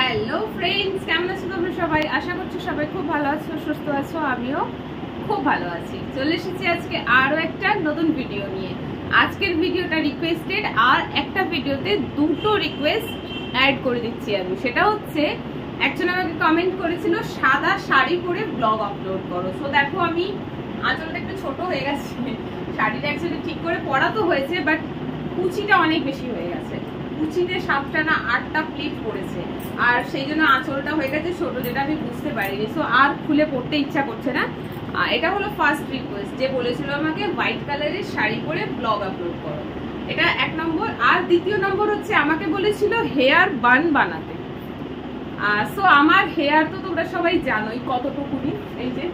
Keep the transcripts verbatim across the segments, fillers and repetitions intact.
Hello friends, কেমন আছো তোমরা সবাই? আশা করছি সবাই খুব ভালো আছো, সুস্থ আছো। আমিও খুব ভালো আছি। চলে এসেছি আজকে আরো একটা নতুন ভিডিও নিয়ে। আজকের ভিডিওটা রিকোয়েস্টেড, আর একটা ভিডিওতে দুটো রিকোয়েস্ট অ্যাড করে দিচ্ছি আমি। সেটা হচ্ছে একজন আমাকে কমেন্ট করেছিল সাদা শাড়ি পরে ব্লগ আপলোড করো। সো দেখো, আমি আঁচলটা একটু ছোট হয়ে গেছে, শাড়িটা অ্যাকচুয়ালি ঠিক করে পরা তো হয়েছে, বাট কুচিটা অনেক বেশি হয়ে গেছে। কুচিতে সাতটা না আটটা প্লিট পড়েছে, আর সেই জন্য আঁচলটা হয়ে গেছে ছোট, যেটা আমি বুঝতে পারিনি। সো আর খুলে পড়তে ইচ্ছা করছে না। এটা হলো ফার্স্ট রিকোয়েস্ট, যে বলেছিল আমাকে হোয়াইট কালারের শাড়ি পরে ব্লগ আপলোড করো। এটা এক নম্বর। আর দ্বিতীয় নম্বর হচ্ছে আমাকে বলেছিল হেয়ার বান বানাতে। সো আমার হেয়ার তো তোমরা সবাই জানোই কতটুকুনি, এই যে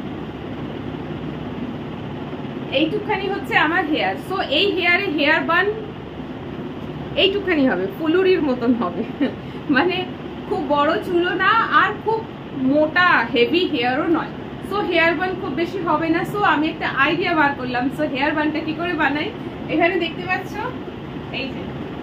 এইটুকখানি হচ্ছে আমার হেয়ার। সো এই হেয়ারে হেয়ার বান এইটুকখানি হবে, ফুলুরির মতন হবে, মানে খুব বড় চুলও না আর খুব মোটা হেভি হেয়ারও নয়। সো হেয়ার বান খুব বেশি হবে না। সো আমি একটা আইডিয়া বার করলাম। সো হেয়ার বানটা কি করে বানাই, এখানে দেখতে পাচ্ছ, এই যে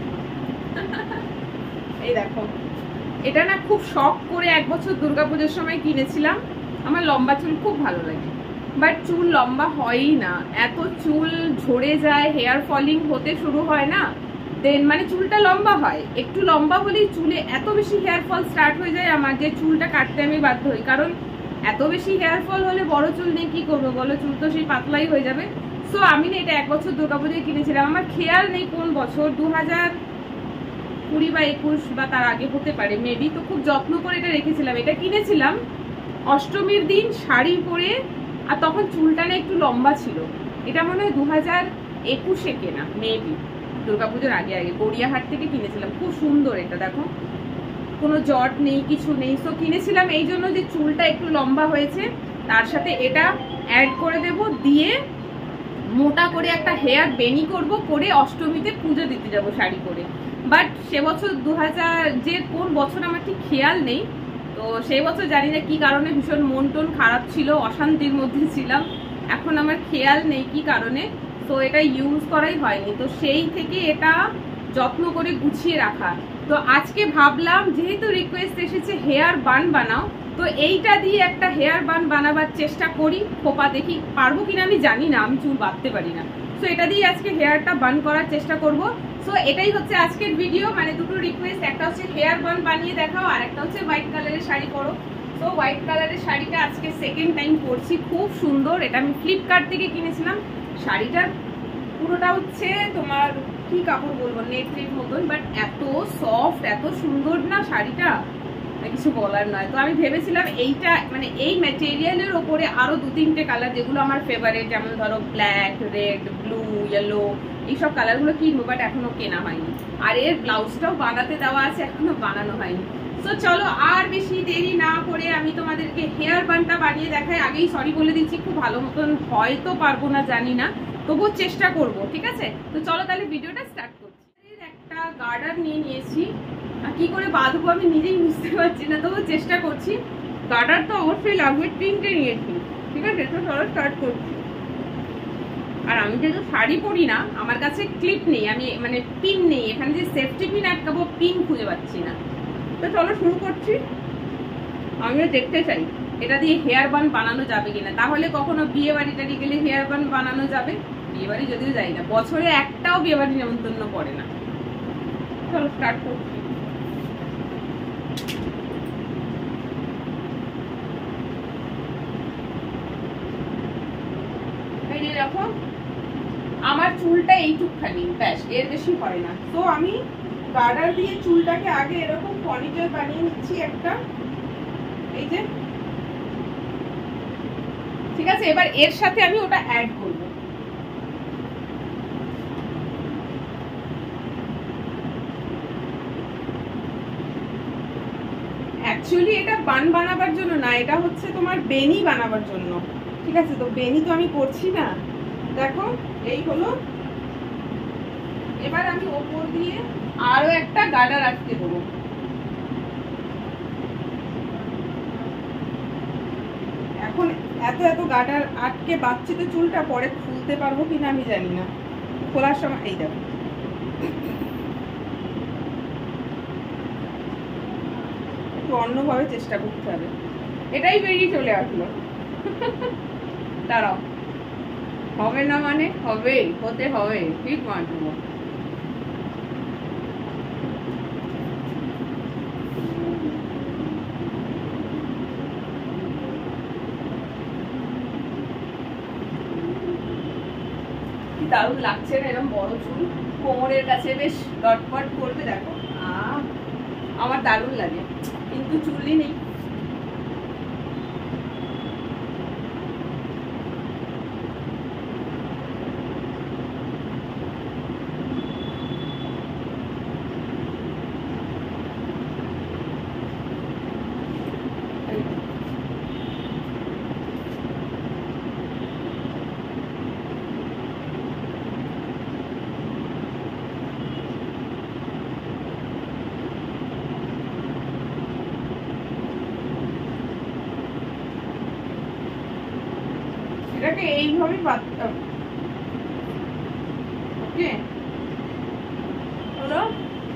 এই দেখো, এটা না খুব শখ করে এক বছর দুর্গাপুজোর সময় কিনেছিলাম। আমার লম্বা চুল খুব ভালো লাগে, বাট চুল লম্বা হয়ই না, এত চুল ঝরে যায়, হেয়ার ফলিং হতে শুরু হয় না, দেন মানে চুলটা লম্বা হয়, একটু লম্বা হলেই চুলে এত বেশি হেয়ার ফল স্টার্ট হয়ে যায় আমার, যে চুলটা কাটতে আমি বাধ্য হই। কারণ এত বেশি হেয়ার ফল হলে বড় চুল নিয়ে কি করবো বলো, চুল তো সেই পাতলাই হয়ে যাবে। সো আমি না এটা এক বছর দুর্গাপুজোয় কিনেছিলাম। আমার খেয়াল নেই কোন বছর, দু হাজার কুড়ি বা একুশ বা তার আগে হতে পারে মেবি। তো খুব যত্ন করে এটা রেখেছিলাম। এটা কিনেছিলাম অষ্টমীর দিন শাড়ি পরে, আর তখন চুলটা না একটু লম্বা ছিল। এটা মনে হয় দু হাজার একুশে কেনা মেবি, দুর্গাপুজোর আগে আগে গড়িয়াহাট থেকে কিনেছিলাম। খুব সুন্দর এটা, দেখো কোনো জট নেই, কিছু নেই। সো কিনেছিলাম এই জন্য যে চুলটা একটু লম্বা হয়েছে, তার সাথে এটা অ্যাড করে দেব, দিয়ে মোটা করে একটা হেয়ার বেনি করব, করে অষ্টমীতে পুজো দিতে যাব শাড়ি পরে। বাট সে বছর দু হাজার যে কোন বছর আমার ঠিক খেয়াল নেই। তো সেই বছর জানি না কি কারণে ভীষণ মন টন খারাপ ছিল, অশান্তির মধ্যে ছিলাম, এখন আমার খেয়াল নেই কি কারণে। তো এটা ইউজ করাই হয়নি। তো সেই থেকে এটা যত্ন করে গুছিয়ে রাখা। তো আজকে ভাবলাম যেহেতু রিকোয়েস্ট এসেছে হেয়ার বান বানাও, তো এইটা দিয়ে একটা হেয়ার বান বানাবার চেষ্টা করি। খোপা দেখি পারবো কিনা আমি জানি না, আমি চুল বাঁধতে পারি না। সো এটা দিয়ে আজকে হেয়ারটা বান করার চেষ্টা করব। সো এটাই হচ্ছে আজকের ভিডিও, মানে দুটো রিকোয়েস্ট, একটা হচ্ছে হেয়ার বান বানিয়ে দেখাও, আর একটা হচ্ছে হোয়াইট কালারের শাড়ি পরো। তো হোয়াইট কালারের শাড়িটা আজকে সেকেন্ড টাইম পরছি, খুব সুন্দর। এটা আমি ফ্লিপকার্ট থেকে কিনেছিলাম। শাড়িটার পুরোটা হচ্ছে তোমার কি কাপড় বলবো, নেট নেট মতন, বাট এত সফট, এত সুন্দর না শাড়িটা, কিছু বলার নয়। তো আমি ভেবেছিলাম এইটা মানে এই ম্যাটেরিয়ালের ওপরে আরো দু তিনটে কালার যেগুলো আমার ফেভারিট, যেমন ধরো ব্ল্যাক, রেড, ব্লু, ইয়েলো, এইসব কালারগুলো কিনবো, বাট এখনো কেনা হয়নি। আর এর ব্লাউজটাও বানাতে দেওয়া আছে, এখনো বানানো হয়নি। তো চলো আর বেশি দেরি না করে আমি তোমাদেরকে হেয়ার বানটা বানিয়ে দেখাই। আগেই সরি বলে দিচ্ছি, খুব ভালো মতন হয়তো পারবো না, জানি না, তবুও চেষ্টা করব, ঠিক আছে? তো চলো তাহলে ভিডিওটা স্টার্ট করছি। একটা গার্ডার নিয়ে নিয়েছি, কি করে বাঁধবো আমি নিজেই বুঝতে পারছি না, তবুও চেষ্টা করছি। গার্ডার তো অবশ্যই লাগবে, তিনটে নিয়েছি, ঠিক আছে? তো চলো স্টার্ট করছি। আর আমি যেহেতু শাড়ি পরি না, আমার কাছে ক্লিপ নেই, আমি মানে পিন নেই, এখানে যে সেফটি পিন আটকাবো, পিন খুঁজে পাচ্ছি না। তো চলো শুরু করছি। আমিও দেখতে চাই এটা দিয়ে হেয়ার বান বানানো যাবে কিনা, তাহলে কখনো বিয়ে বাড়ি টাড়ি গেলে হেয়ার বান বানানো যাবে। বিয়ে বাড়ি যদিও যাই না, বছরে একটাও বিয়ে বাড়ি নেমন্তন্ন পড়ে না। চলো স্টার্ট করছি। এই যে দেখো, আমার চুলটা এইটুকখানি, ব্যাস, এর বেশি হয় না। তো আমি গার্ডার দিয়ে চুলটাকে আগে এরকম পনিটেল বানিয়ে নিচ্ছি একটা, এই যে, ঠিক আছে? এবার এর সাথে আমি ওটা অ্যাড করব। অ্যাকচুয়ালি এটা বান বানাবার জন্য না, এটা হচ্ছে তোমার বেনি বানাবার জন্য, ঠিক আছে? তো বেনি তো আমি করছি না, দেখো এই হলো। এবার আমি ওপর দিয়ে আরো একটা গার্ডার আটকে দেবো। এখন এত এত গার্ডার আটকে বাচ্চি তো চুলটা পরে খুলতে পারবো কিনা আমি জানি না। খোলার সময় এই দেখো, একটু অন্যভাবে চেষ্টা করতে হবে। এটাই বেরিয়ে চলে আসলো। দাঁড়াও, হবে না মানে হবে, হতে হবে, ঠিক মানবো। দারুণ লাগছে না এরকম বড় চুল, কোমরের কাছে বেশ লটপট করবে। দেখো আমার দারুণ লাগে, কিন্তু চুলই নেই। এটাকে এইভাবেই বাঁধতে হবে। ওকে, হলো।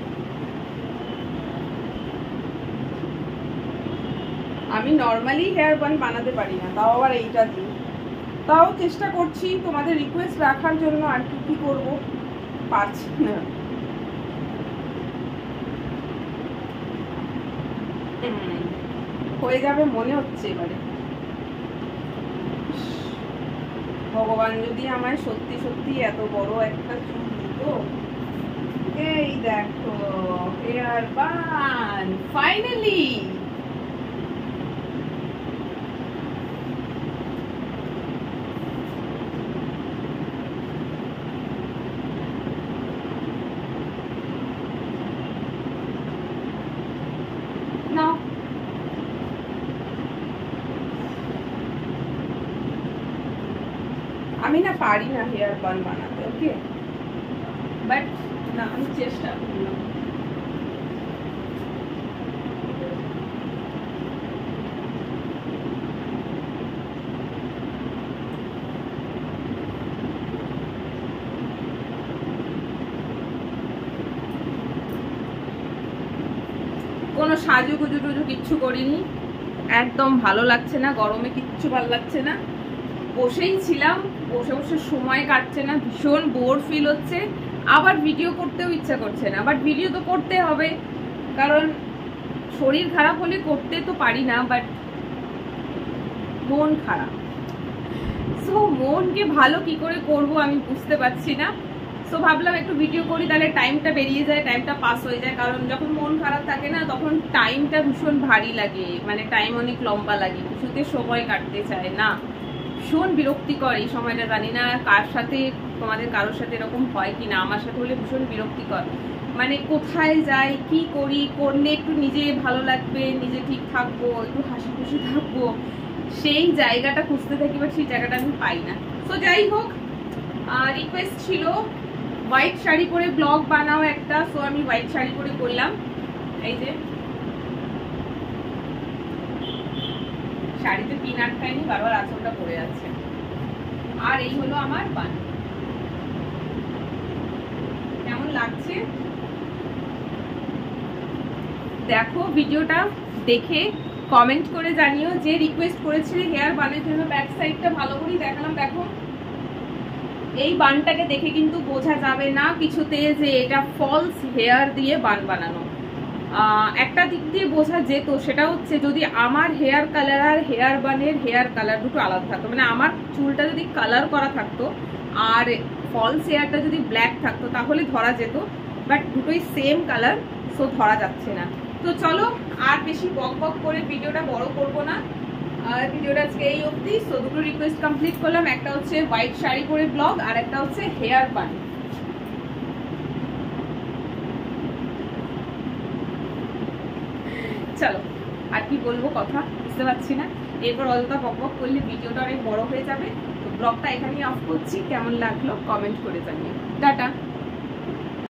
আমি নর্মালি হেয়ার বান বানাতে পারি না, তাও আবার এইটা দিয়ে। তাও চেষ্টা করছি তোমাদের রিকোয়েস্ট রাখার জন্য, আর কি কি করবো পারছি না। হয়ে যাবে মনে হচ্ছে এবারে। ভগবান যদি আমায় সত্যি সত্যি এত বড় একটা চুল দিত। এই দেখো হেয়ার বান ফাইনালি। নাও, আমি না পারি না হেয়ার বান বানাতে, ওকে, বাট না আমি চেষ্টা করলাম। কোনো সাজু গুজু টুজু কিচ্ছু করিনি, একদম ভালো লাগছে না, গরমে কিচ্ছু ভালো লাগছে না। বসেই ছিলাম, বসে বসে সময় কাটছে না, ভীষণ বোর ফিল হচ্ছে। আবার ভিডিও করতেও ইচ্ছা করছে না, বাট ভিডিও তো করতে হবে, কারণ শরীর খারাপ হলে করতে তো পারি না, বাট মন খারাপ। সো মনকে ভালো কি করে করব আমি বুঝতে পারছি না। সো ভাবলাম একটু ভিডিও করি, তাহলে টাইমটা বেরিয়ে যায়, টাইমটা পাস হয়ে যায়। কারণ যখন মন খারাপ থাকে না, তখন টাইমটা ভীষণ ভারী লাগে, মানে টাইম অনেক লম্বা লাগে, কিছুতে সময় কাটতে চায় না, ভীষণ বিরক্তিকর এই সময়টা। জানি না কার সাথে, তোমাদের কারোর সাথে এরকম হয় কি না, আমার সাথে হলে ভীষণ বিরক্তিকর। মানে কোথায় যাই, কি করি, করলে একটু নিজে ভালো লাগবে, নিজে ঠিক থাকবো, একটু হাসি খুশি থাকবো, সেই জায়গাটা খুঁজতে থাকি, বাট সেই জায়গাটা আমি পাই না। তো যাই হোক, রিকোয়েস্ট ছিল হোয়াইট শাড়ি পরে ব্লগ বানাও একটা, সো আমি হোয়াইট শাড়ি পরে করলাম। এই যে শাড়িতে পিন আটকায়নি, বারবার আঁচলটা পড়ে যাচ্ছে। আর এই হলো আমার বান। কেমন লাগছে দেখো, ভিডিওটা দেখে কমেন্ট করে জানিও। যে রিকোয়েস্ট করেছিলে হেয়ার বানের জন্য, ব্যাক সাইডটা ভালো করে দেখালাম। দেখো এই বানটাকে দেখে কিন্তু বোঝা যাবে না কিছুতে যে এটা ফলস হেয়ার দিয়ে বান বানানো। একটা দিক দিয়ে বোঝা যেত, সেটা হচ্ছে যদি আমার হেয়ার কালার আর হেয়ার বানের হেয়ার কালার দুটো আলাদা থাকতো, মানে আমার চুলটা যদি কালার করা থাকতো আর ফলস হেয়ারটা যদি ব্ল্যাক থাকতো, তাহলে ধরা যেত, বাট দুটোই সেম কালার, সো ধরা যাচ্ছে না। তো চলো আর বেশি বক বক করে ভিডিওটা বড় করব না, আর ভিডিওটা আজকে এই অবধি। সো দুটো রিকোয়েস্ট কমপ্লিট করলাম, একটা হচ্ছে হোয়াইট শাড়ি পরে ব্লগ, আর একটা হচ্ছে হেয়ার বান। চলো আর কি বলবো, কথা বুঝতে পারছি না, এরপর অযথা বক বক করলে ভিডিওটা অনেক বড় হয়ে যাবে। তো ব্লগটা এখানেই অফ করছি, কেমন লাগলো কমেন্ট করে জানিও। টাটা।